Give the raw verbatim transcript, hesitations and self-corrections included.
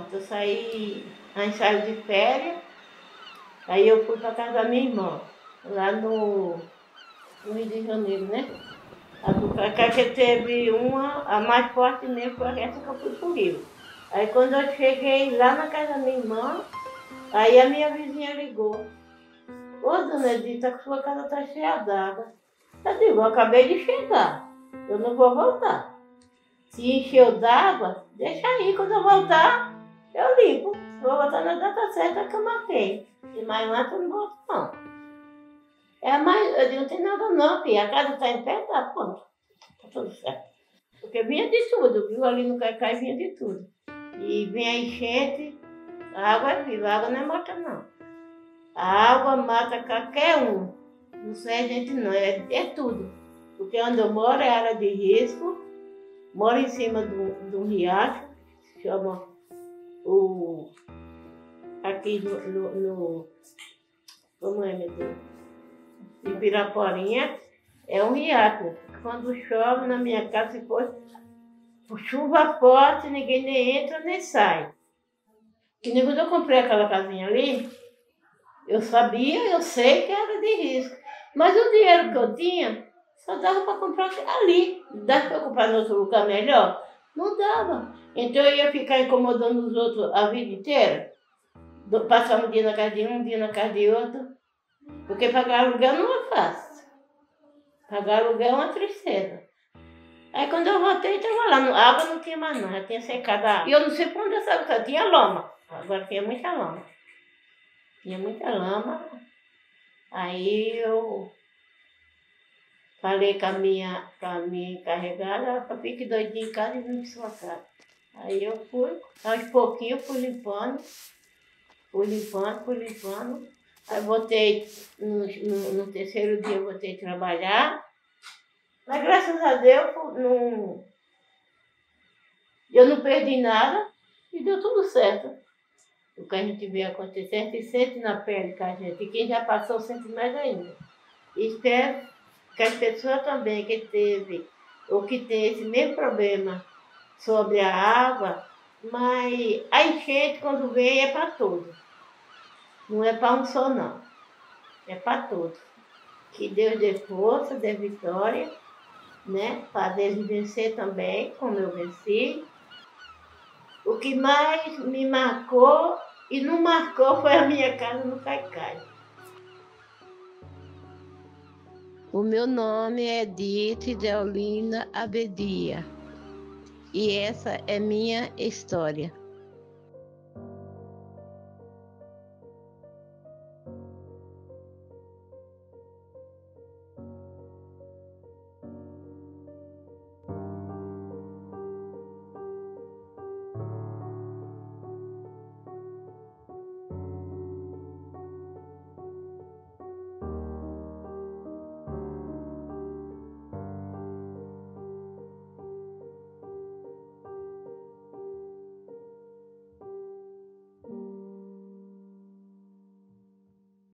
Pronto, eu saí, a gente saiu de férias, aí eu fui para casa da minha irmã, lá no, no Rio de Janeiro, né? A do Cacá que teve uma, a mais forte mesmo foi essa que eu fui pro Rio. Aí quando eu cheguei lá na casa da minha irmã, aí a minha vizinha ligou. Ô, dona Edita, a sua casa tá cheia d'água. Eu digo, eu acabei de chegar, eu não vou voltar. Se encheu d'água, deixa aí, quando eu voltar, eu limpo. Vou voltar na data certa que eu marquei. E mais antes eu não volto, não. É, mas eu digo, não tem nada não, filha. A casa tá em pé, tá pronto. Tá tudo certo. Porque vinha de tudo, viu? Ali no Caicai vinha de tudo. E vinha a enchente, a água é viva, a água não é morta, não. A água mata qualquer um. Não sei a gente não, é, é tudo. Porque onde eu moro é área de risco. Moro em cima de um riacho, que chama o... aqui no, no, no... como é, meu Deus? Ibiraporinha, é um riacho. Quando chove na minha casa, se for chuva forte, ninguém nem entra nem sai. Que nem quando eu comprei aquela casinha ali, eu sabia, eu sei que era de risco. Mas o dinheiro que eu tinha, só dava para comprar ali. Dava para comprar em outro lugar melhor? Não dava. Então eu ia ficar incomodando os outros a vida inteira. Passar um dia na casa de um, um dia na casa de outro. Porque pagar aluguel não é fácil. Pagar aluguel é uma tristeza. Aí quando eu voltei, estava lá. A água não tinha mais não, já tinha secado a água. E eu não sei por onde essa água tinha lama. Agora tinha muita lama. Tinha muita lama. Aí eu falei com a minha, com a minha encarregada, ela fique doidinha em casa e vim para sua casa. Aí eu fui, aos pouquinhos fui limpando, fui limpando, fui limpando. Aí voltei, no, no, no terceiro dia eu voltei a trabalhar. Mas graças a Deus não, eu não perdi nada e deu tudo certo. O que a gente vê acontecer, a gente sente na pele com a gente. E quem já passou sente mais ainda. E espero que as pessoas também que teve ou que tem esse mesmo problema sobre a água, mas a enchente quando vem é para todos. Não é para um só não. É para todos. Que Deus dê força, dê vitória, né? Para eles vencer também, como eu venci. O que mais me marcou e não marcou foi a minha casa no Caicai. O meu nome é Edith Deolina Abedia e essa é minha história.